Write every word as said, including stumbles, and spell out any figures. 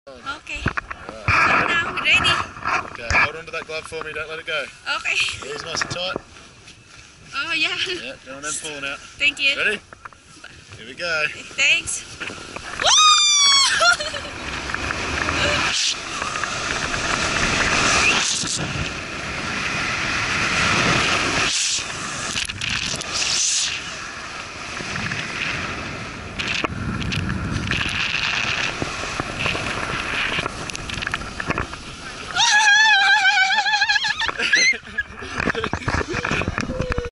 Okay. Right. So now, ready? Okay, hold on to that glove for me, don't let it go. Okay. Ears nice and tight. Oh, yeah. Yeah, go on then, pull now. Thank you. Ready? Here we go. Thanks.